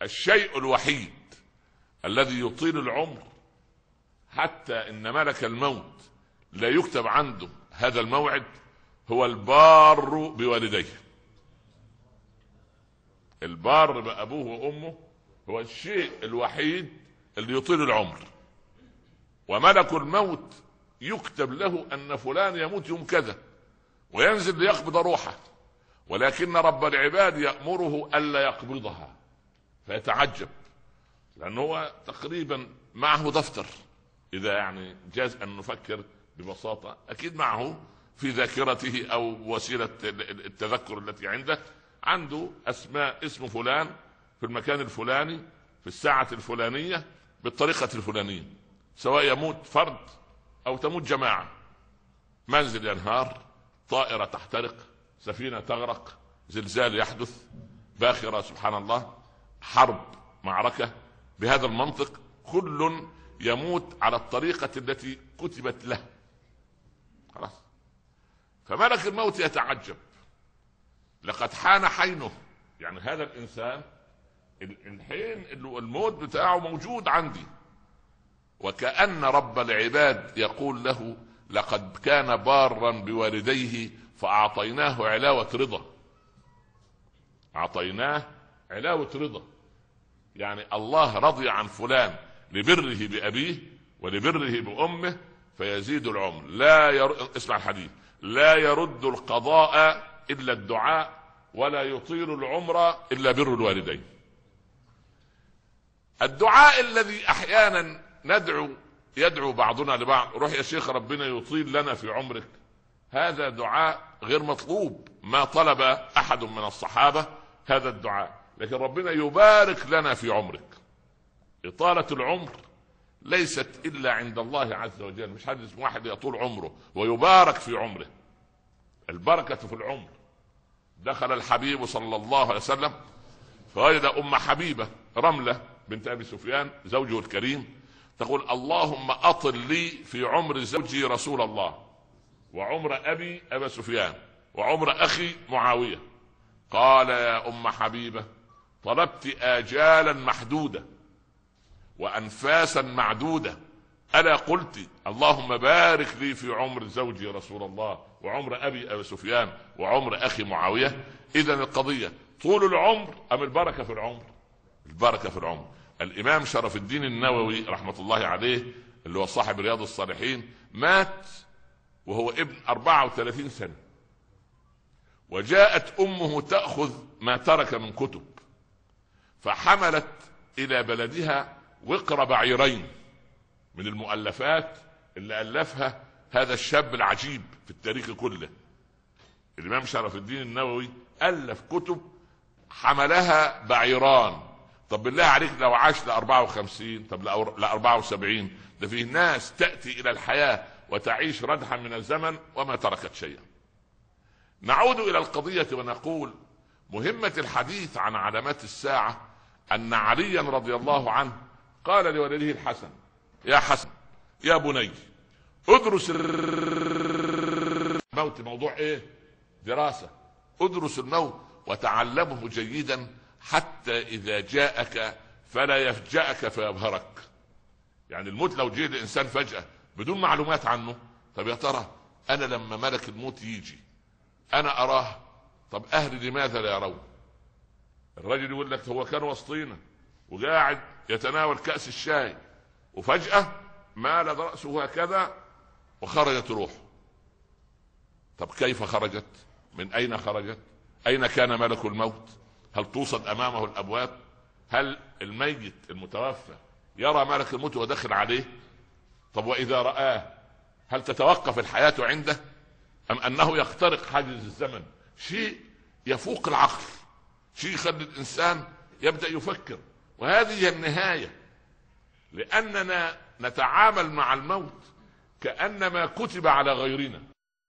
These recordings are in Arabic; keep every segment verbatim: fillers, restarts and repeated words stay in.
الشيء الوحيد الذي يطيل العمر حتى ان ملك الموت لا يكتب عنده هذا الموعد هو البار بوالديه. البار بأبوه وأمه هو الشيء الوحيد اللي يطيل العمر. وملك الموت يكتب له أن فلان يموت يوم كذا وينزل ليقبض روحه، ولكن رب العباد يأمره ألا يقبضها، فيتعجب لأنه هو تقريبا معه دفتر، إذا يعني جاز أن نفكر ببساطة أكيد معه في ذاكرته أو وسيلة التذكر التي عنده، عنده أسماء اسم فلان في المكان الفلاني في الساعة الفلانية بالطريقة الفلانية، سواء يموت فرد أو تموت جماعة، منزل ينهار، طائرة تحترق، سفينة تغرق، زلزال يحدث، باخرة سبحان الله، حرب، معركة، بهذا المنطق كل يموت على الطريقة التي كتبت له. خلاص. فملك الموت يتعجب، لقد حان حينه، يعني هذا الإنسان الحين الموت بتاعه موجود عندي، وكأن رب العباد يقول له لقد كان بارا بوالديه فأعطيناه علاوة رضا. أعطيناه علاوة رضا، يعني الله رضي عن فلان لبره بأبيه ولبره بأمه فيزيد العمر. لا ير... اسمع الحديث، لا يرد القضاء إلا الدعاء ولا يطيل العمر إلا بر الوالدين. الدعاء الذي أحيانا ندعو يدعو بعضنا لبعض، روح يا شيخ ربنا يطيل لنا في عمرك، هذا دعاء غير مطلوب، ما طلب أحد من الصحابة هذا الدعاء، لكن ربنا يبارك لنا في عمرك. إطالة العمر ليست إلا عند الله عز وجل، مش حد اسمه واحد يطول عمره ويبارك في عمره، البركة في العمر. دخل الحبيب صلى الله عليه وسلم فوجد أم حبيبة رملة بنت أبي سفيان زوجه الكريم تقول اللهم أطل لي في عمر زوجي رسول الله وعمر أبي أبا سفيان وعمر أخي معاوية. قال يا أم حبيبة طلبت آجالا محدودة وأنفاسا معدودة، ألا قلت اللهم بارك لي في عمر زوجي رسول الله وعمر أبي أبا سفيان وعمر أخي معاوية؟ إذن القضية طول العمر أم البركة في العمر؟ البركة في العمر. الإمام شرف الدين النووي رحمة الله عليه اللي هو صاحب رياض الصالحين مات وهو ابن أربعة وثلاثين سنة، وجاءت أمه تأخذ ما ترك من كتب، فحملت إلى بلدها وقر بعيرين من المؤلفات اللي ألفها هذا الشاب العجيب في التاريخ كله. الإمام شرف الدين النووي ألف كتب حملها بعيران. طب بالله عليك لو عاش لأربعة وخمسين، طب لأربعة وسبعين، ده فيه ناس تأتي إلى الحياة وتعيش ردحا من الزمن وما تركت شيئا. نعود إلى القضية ونقول مهمة الحديث عن علامات الساعة أن عليا رضي الله عنه قال لولده الحسن يا حسن يا بني ادرس الموت. موضوع ايه؟ دراسة. ادرس الموت وتعلمه جيدا حتى إذا جاءك فلا يفجأك فيبهرك. يعني الموت لو جاء الإنسان فجأة بدون معلومات عنه، طب يا ترى أنا لما ملك الموت يجي أنا أراه، طب أهلي لماذا لا يرون؟ الرجل يقول لك هو كان وسطينا وقاعد يتناول كأس الشاي وفجأة مال رأسه هكذا وخرجت روح. طب كيف خرجت؟ من أين خرجت؟ أين كان ملك الموت؟ هل توصد أمامه الأبواب؟ هل الميت المتوفى يرى ملك الموت ودخل عليه؟ طب وإذا رآه هل تتوقف الحياة عنده أم أنه يخترق حاجز الزمن؟ شيء يفوق العقل، شيء يخلي الإنسان يبدأ يفكر. وهذه هي النهاية، لأننا نتعامل مع الموت كأنما كتب على غيرنا.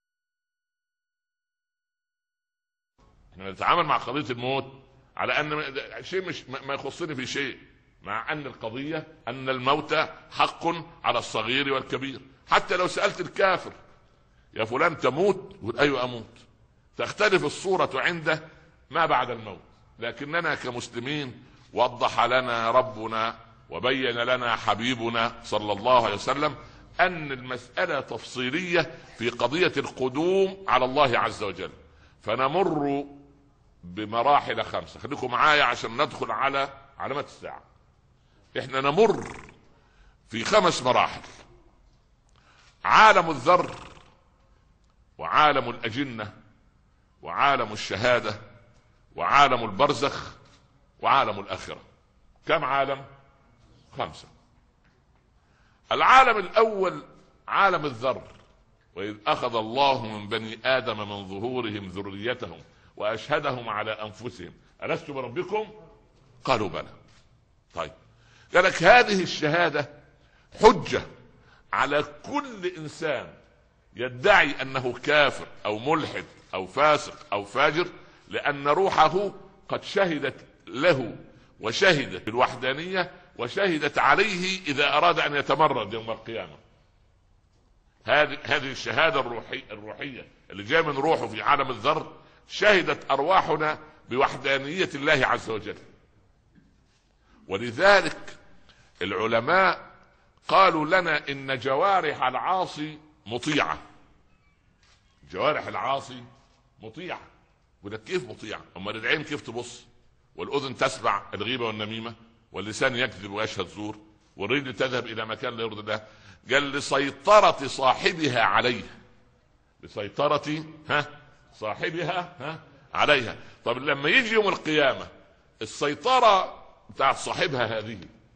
احنا نتعامل مع قضية الموت على أن شيء مش ما يخصني في شيء، مع أن القضية أن الموت حق على الصغير والكبير. حتى لو سألت الكافر يا فلان تموت يقول أيوة أموت، تختلف الصورة عنده ما بعد الموت. لكننا كمسلمين وضح لنا ربنا وبين لنا حبيبنا صلى الله عليه وسلم أن المسألة تفصيلية في قضية القدوم على الله عز وجل. فنمر بمراحل خمسة. خليكم معايا عشان ندخل على علامات الساعة. احنا نمر في خمس مراحل: عالم الذر، وعالم الأجنة، وعالم الشهادة، وعالم البرزخ، وعالم الآخرة. كم عالم؟ خمسة. العالم الأول عالم الذر: وإذ أخذ الله من بني آدم من ظهورهم ذريتهم وأشهدهم على أنفسهم ألست بربكم؟ قالوا بلى. طيب، قالك هذه الشهادة حجة على كل إنسان يدعي أنه كافر أو ملحد أو فاسق أو فاجر، لأن روحه قد شهدت له وشهدت بالوحدانية وشهدت عليه إذا أراد أن يتمرد يوم القيامة. هذه هذه الشهادة الروحية الروحية اللي جاء من روحه في عالم الذر، شهدت أرواحنا بوحدانية الله عز وجل. ولذلك العلماء قالوا لنا إن جوارح العاصي مطيعة. جوارح العاصي مطيعة. وده كيف مطيعة؟ أما العين كيف تبص، والأذن تسمع الغيبة والنميمة، واللسان يكذب ويشهد زور، والرجل تذهب إلى مكان لا يرضي الله. قال لسيطرة صاحبها عليه. لسيطرة ها صاحبها ها عليها. طب لما يجي يوم القيامة السيطرة بتاعت صاحبها هذه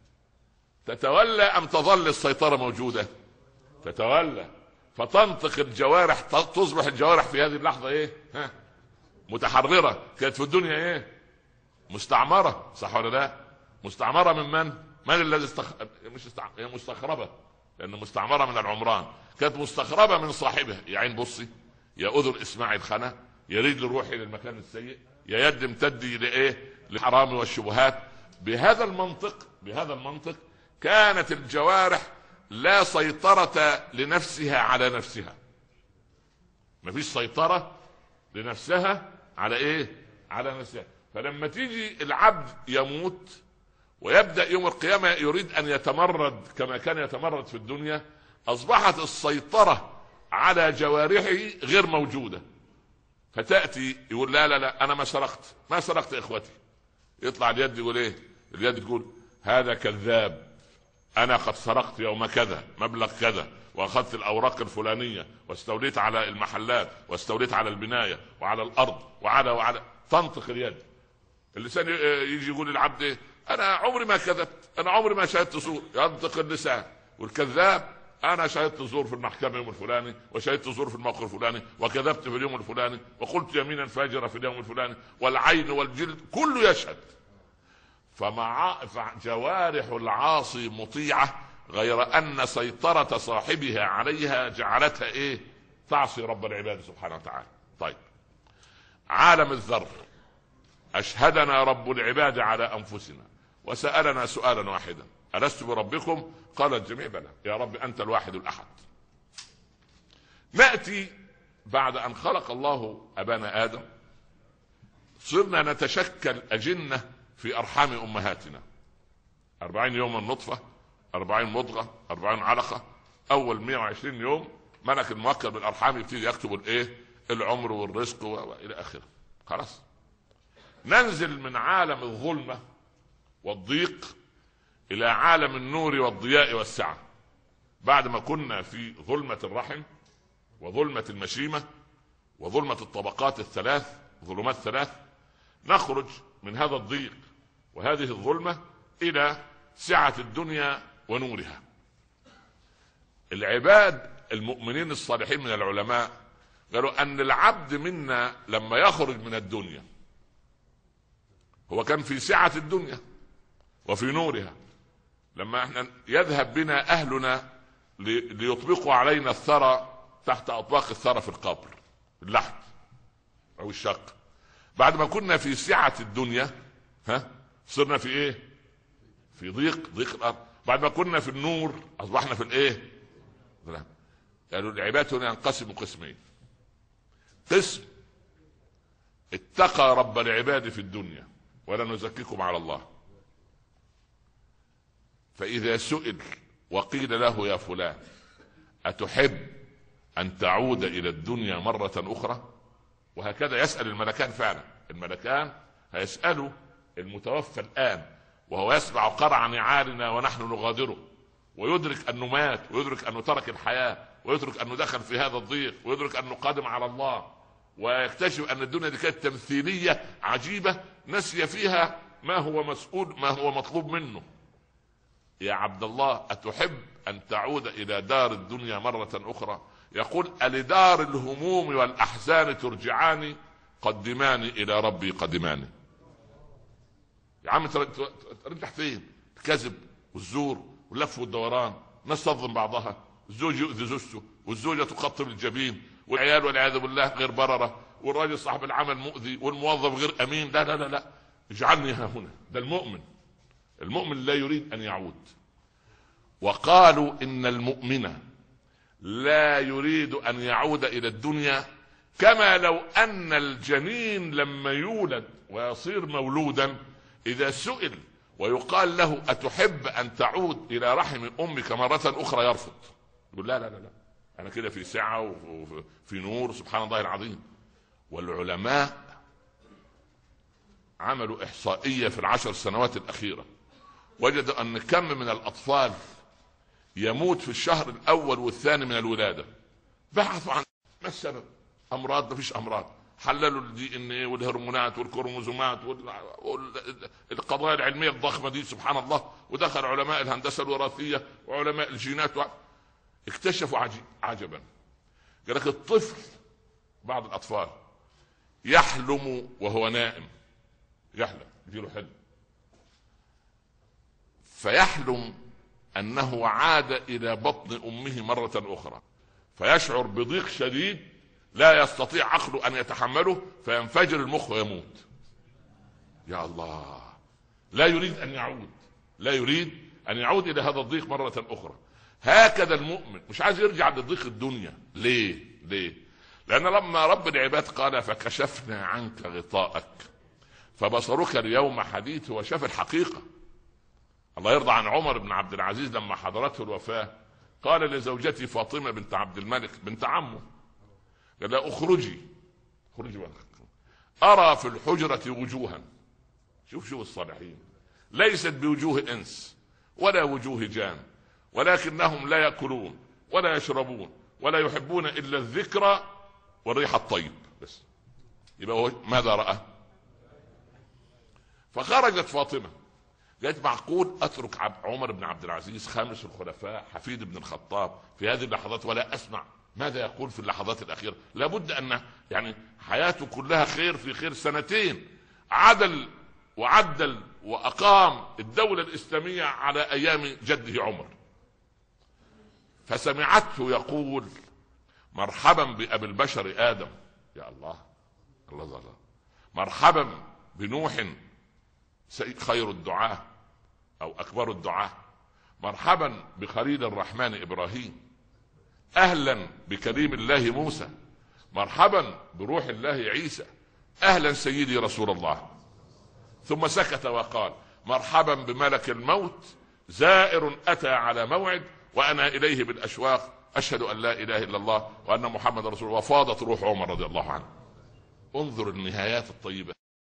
تتولى أم تظل السيطرة موجودة؟ تتولى. فتنطق الجوارح، تصبح الجوارح في هذه اللحظة ايه؟ ها متحررة. كانت في الدنيا ايه؟ مستعمرة. صح ولا لا؟ مستعمرة من من؟ من الذي استخ... مش استع... مستخربة، لأنه مستعمرة من العمران. كانت مستخربة من صاحبها. يا عين بصي، يا أذن اسمعي الخنا، يا رجل روحي للمكان السيء، يا يد امتدي لإيه؟ للحرام والشبهات. بهذا المنطق بهذا المنطق كانت الجوارح لا سيطرة لنفسها على نفسها. مفيش سيطرة لنفسها على ايه؟ على نفسها. فلما تيجي العبد يموت ويبدأ يوم القيامة يريد ان يتمرد كما كان يتمرد في الدنيا، اصبحت السيطرة على جوارحه غير موجودة. فتأتي يقول لا لا لا انا ما سرقت ما سرقت يا اخوتي. يطلع اليد يقول ايه؟ اليد تقول هذا كذاب، انا قد سرقت يوم كذا مبلغ كذا، واخذت الاوراق الفلانية، واستوليت على المحلات، واستوليت على البناية وعلى الارض وعلى وعلى. تنطق اليد. اللسان يجي يقول للعبد ايه؟ انا عمري ما كذبت، انا عمري ما شهدت زور. ينطق اللسان. والكذاب انا شهدت زور في المحكمة يوم الفلاني، وشهدت زور في الموقف الفلاني، وكذبت في اليوم الفلاني، وقلت يمينا فاجرة في اليوم الفلاني. والعين والجلد كله يشهد. فمع جوارح العاصي مطيعة، غير أن سيطرة صاحبها عليها جعلتها إيه؟ تعصي رب العباد سبحانه وتعالى. طيب، عالم الذر: أشهدنا رب العباد على أنفسنا وسألنا سؤالا واحدا ألست بربكم؟ قال الجميع بلى يا رب أنت الواحد الأحد. نأتي بعد أن خلق الله أبانا آدم، صرنا نتشكل أجنة في أرحام أمهاتنا. أربعين يوما نطفة، أربعين مضغة، أربعين علقة. أول مئة وعشرين يوم ملك الموكل بالأرحام يبتدي يكتب الإيه؟ العمر والرزق وإلى آخره. خلاص، ننزل من عالم الظلمة والضيق إلى عالم النور والضياء والسعة. بعد ما كنا في ظلمة الرحم وظلمة المشيمة وظلمة الطبقات الثلاث، ظلمات ثلاث، نخرج من هذا الضيق وهذه الظلمة إلى سعة الدنيا ونورها. العباد المؤمنين الصالحين من العلماء قالوا أن العبد منا لما يخرج من الدنيا هو كان في سعة الدنيا وفي نورها. لما احنا يذهب بنا أهلنا ليطبقوا علينا الثرى تحت أطباق الثرى في القبر، اللحد أو الشق، بعد ما كنا في سعة الدنيا ها صرنا في ايه؟ في ضيق ضيق الارض. بعد ما كنا في النور اصبحنا في الايه؟ قالوا العباد هنا ينقسم قسمين: قسم اتقى رب العباد في الدنيا ولا نزكيكم على الله، فإذا سئل وقيل له يا فلان أتحب أن تعود إلى الدنيا مرة أخرى؟ وهكذا يسأل الملكان فعلا. الملكان هيسألوا المتوفى الآن وهو يسمع قرع نعالنا ونحن نغادره، ويدرك أنه مات، ويدرك أنه ترك الحياة، ويدرك أنه دخل في هذا الضيق، ويدرك أنه قادم على الله، ويكتشف أن الدنيا دي كانت تمثيلية عجيبة نسي فيها ما هو مسؤول ما هو مطلوب منه. يا عبد الله أتحب أن تعود إلى دار الدنيا مرة أخرى؟ يقول ألدار الهموم والأحزان ترجعاني؟ قدماني إلى ربي قدماني. يا عم ترجع فين؟ الكذب والزور واللف والدوران، ناس تظلم بعضها، الزوج يؤذي زوجته، والزوجة تقطب الجبين، والعيال والعياذ بالله غير بررة، والراجل صاحب العمل مؤذي، والموظف غير أمين. لا لا لا لا، اجعلني ها هنا. ده المؤمن. المؤمن لا يريد أن يعود. وقالوا إن المؤمن لا يريد أن يعود إلى الدنيا، كما لو أن الجنين لما يولد ويصير مولودا إذا سئل ويقال له أتحب أن تعود إلى رحم أمك مرة أخرى يرفض، يقول لا لا لا لا، أنا كده في سعة وفي نور سبحان الله العظيم. والعلماء عملوا إحصائية في العشر سنوات الأخيرة، وجدوا أن كم من الأطفال يموت في الشهر الأول والثاني من الولادة. بحثوا عن ما السبب. أمراض؟ ما فيش أمراض. حللوا الدي ان ايه والهرمونات والكروموزومات والقضايا العلمية الضخمة دي سبحان الله، ودخل علماء الهندسة الوراثية وعلماء الجينات و... اكتشفوا عجيب عجبا. قال لك الطفل بعض الأطفال يحلم وهو نائم، يحلم يجيله حلم فيحلم أنه عاد إلى بطن أمه مرة أخرى، فيشعر بضيق شديد لا يستطيع عقله أن يتحمله، فينفجر المخ ويموت. يا الله، لا يريد أن يعود، لا يريد أن يعود إلى هذا الضيق مرة أخرى. هكذا المؤمن مش عايز يرجع لضيق الدنيا. ليه؟ ليه؟ لأن لما رب العباد قال فكشفنا عنك غطاءك فبصرك اليوم حديث، هو شاف الحقيقة. الله يرضى عن عمر بن عبد العزيز لما حضرته الوفاة قال لزوجتي فاطمة بنت عبد الملك بنت عمه، قال لا اخرجي اخرجي أرى في الحجرة وجوها، شوف شوف الصالحين، ليست بوجوه إنس ولا وجوه جان، ولكنهم لا يأكلون ولا يشربون ولا يحبون إلا الذكر والريح الطيب بس. يبقى هو ماذا رأى؟ فخرجت فاطمة قالت معقول أترك عمر بن عبد العزيز خامس الخلفاء حفيد بن الخطاب في هذه اللحظات ولا أسمع ماذا يقول في اللحظات الأخيرة؟ لابد أن يعني حياته كلها خير في خير. سنتين عدل وعدل وأقام الدولة الإسلامية على أيام جده عمر، فسمعته يقول مرحبا بأبي البشر آدم. يا الله الله الله، مرحبا بنوح خير الدعاة أو أكبر الدعاة، مرحبا بخليل الرحمن إبراهيم، أهلا بكريم الله موسى، مرحبا بروح الله عيسى، أهلا سيدي رسول الله. ثم سكت وقال مرحبا بملك الموت زائر أتى على موعد وأنا إليه بالأشواق، أشهد أن لا إله إلا الله وأن محمد رسول الله. وفاضت روح عمر رضي الله عنه. انظر النهايات الطيبة.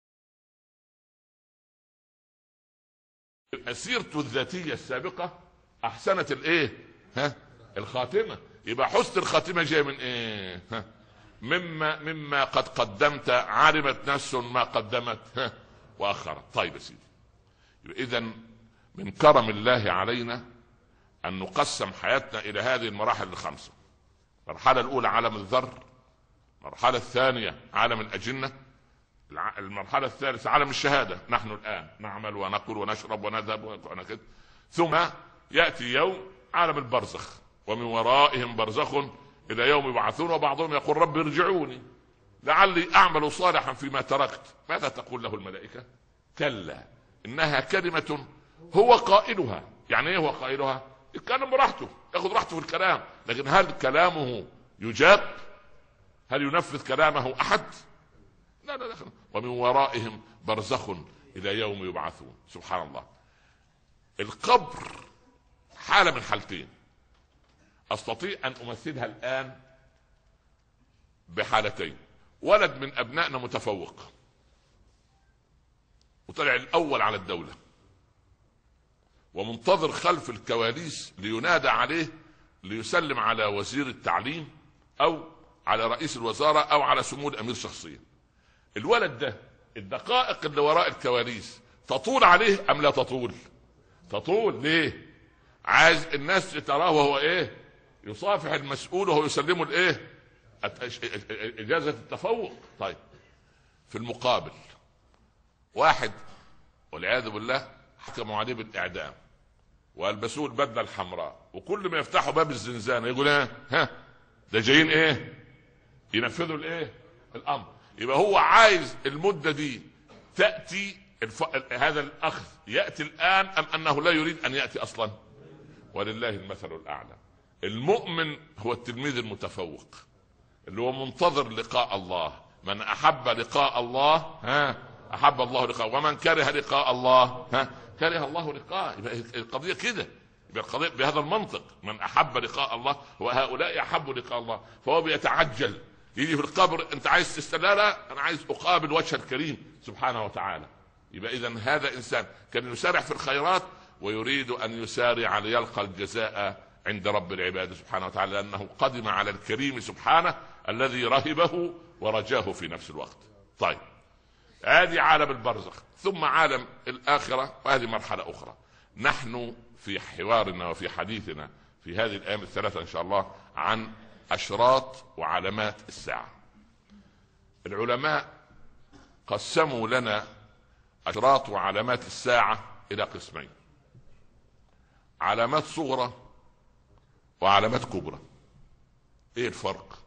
سيرته الذاتية السابقة أحسنت الإيه؟ ها؟ الخاتمة. يبقى حسن الخاتمة جاي من إيه؟ ها؟ مما مما قد قدمت علمت نفس ما قدمت ها؟ وأخرت. طيب يا سيدي، إذن من كرم الله علينا أن نقسم حياتنا إلى هذه المراحل الخمسة. المرحلة الأولى عالم الذر، المرحلة الثانية عالم الأجنة، المرحلة الثالثة عالم الشهادة، نحن الآن نعمل ونقول ونشرب ونذهب ونكذب. ثم يأتي يوم عالم البرزخ، ومن ورائهم برزخ إلى يوم يبعثون، وبعضهم يقول رب ارجعوني لعلي أعمل صالحا فيما تركت. ماذا تقول له الملائكة؟ كلا إنها كلمة هو قائلها. يعني إيه هو قائلها؟ يتكلم براحته، ياخذ راحته في الكلام، لكن هل كلامه يجاب؟ هل ينفذ كلامه أحد؟ لا لا لا. ومن ورائهم برزخ إلى يوم يبعثون. سبحان الله. القبر حالة من حالتين، استطيع ان امثلها الان بحالتين. ولد من ابنائنا متفوق وطلع الاول على الدولة ومنتظر خلف الكواليس لينادى عليه ليسلم على وزير التعليم او على رئيس الوزارة او على سمو الامير شخصيا. الولد ده الدقائق اللي وراء الكواليس تطول عليه ام لا تطول؟ تطول. ليه؟ عايز الناس تراه وهو ايه؟ يصافح المسؤول وهو يسلمه الايه؟ اجازة التفوق. طيب في المقابل واحد والعياذ بالله حكموا عليه بالاعدام والبسوه البدله الحمراء، وكل ما يفتحوا باب الزنزانه يقول ايه؟ ها ده جايين ايه؟ ينفذوا الايه؟ الامر. يبقى هو عايز المده دي تاتي الف... هذا الاخذ ياتي الان ام انه لا يريد ان ياتي اصلا؟ ولله المثل الاعلى. المؤمن هو التلميذ المتفوق اللي هو منتظر لقاء الله. من احب لقاء الله ها احب الله لقاءه، ومن كره لقاء الله ها كره الله لقاءه. يبقى القضيه كده، يبقى القضيه بهذا المنطق. من احب لقاء الله وهؤلاء احبوا لقاء الله، فهو بيتعجل يجي في القبر. انت عايز تستنى؟ لا انا عايز اقابل وجه الكريم سبحانه وتعالى. يبقى اذا هذا انسان كان يسارع في الخيرات ويريد ان يسارع ليلقى الجزاء عند رب العباد سبحانه وتعالى، لانه قدم على الكريم سبحانه الذي رهبه ورجاه في نفس الوقت. طيب هذه عالم البرزخ، ثم عالم الآخرة، وهذه مرحلة أخرى. نحن في حوارنا وفي حديثنا في هذه الأيام الثلاثة إن شاء الله عن أشراط وعلامات الساعة. العلماء قسموا لنا أشراط وعلامات الساعة إلى قسمين: علامات صغرى وعلامات كبرى. إيه الفرق؟